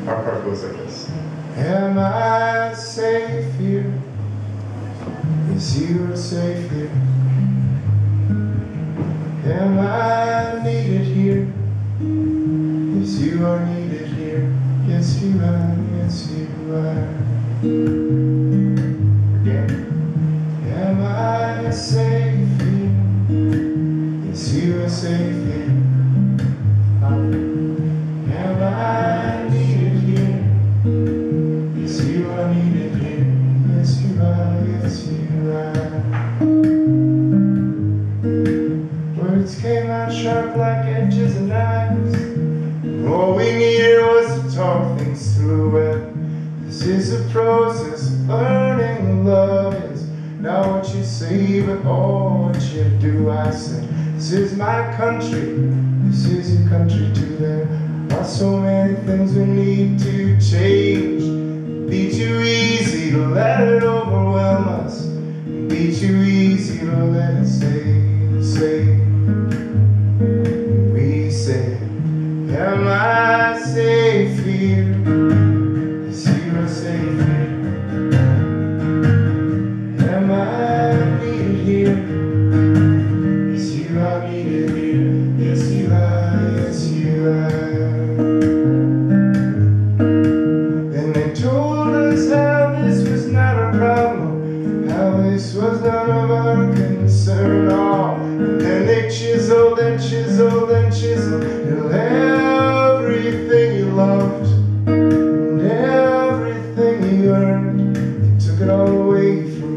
Our part goes like this. Am I safe here? Yes, you are safe here. Am I needed here? Yes, you are needed here. Yes, you are. Yes, you are. Again. Am I safe here? Yes, you are safe here. Am I needed here? Yes, you are needed here. Yes, you are. Yes, you are. Words came out sharp like edges of knives. All we needed was to talk things through. Well, this is a process of learning. Love is not what you say, but all what you do. I say, this is my country. This is your country too. There are so many things we need to change. It'd be too easy to let it overwhelm us. It'd be too easy to let it stay. We say, am I safe here? Yes, you are safe here. Am I needed here? Yes, you are needed here. Yes, you are. Yes, you are. And they told us how this was not a problem, how this was none of our concern. Oh, and then they chiseled and chiseled and chiseled till everything you loved and everything you earned, they took it all away from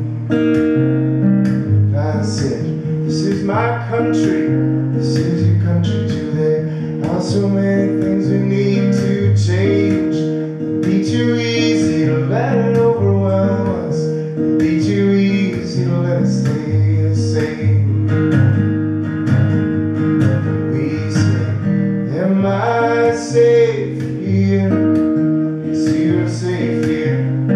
you. I said, this is my country, this is your country too. There are so many things we need to change. It'd be too easy to let it overwhelm us. It'd be too easy to let it stay the same. We say, am I safe here? Yes, you are safe here.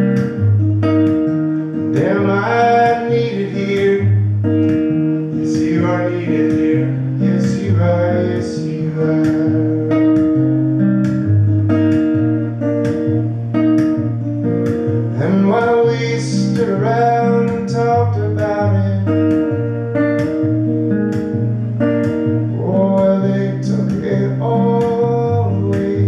And am I needed here? Yes, you are needed here. Yes, you are. Yes, you are. And while we stood around and talked about it, oh, they took it all away.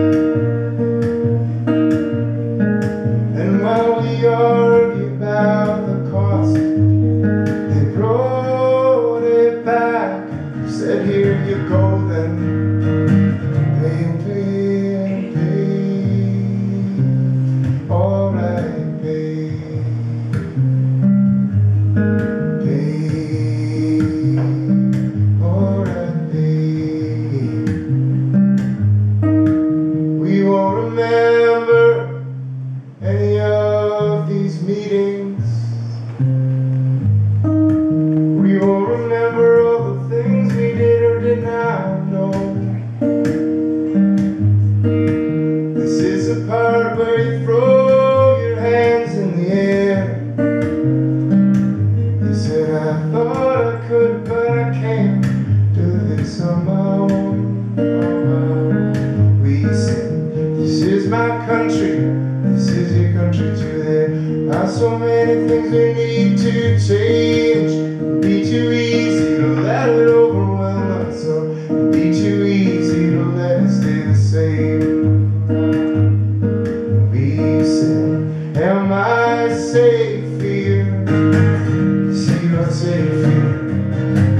And while we argued about the cost, they brought it back. Said, here you go then. Pay and pay and pay. All right, pay. Pay. All right, pay. We won't remember any of these meetings. We won't remember all the things we did or did not know. This is the part where you throw your hands in the air. You said, I thought I could, but I can't do this on my own. We said, this is my country, this is your country too. There are so many things we need to change. It'd be too easy to let it overwhelm us. So it'd be too easy to let it stay the same. We said, am I safe here? Yes, you are safe here.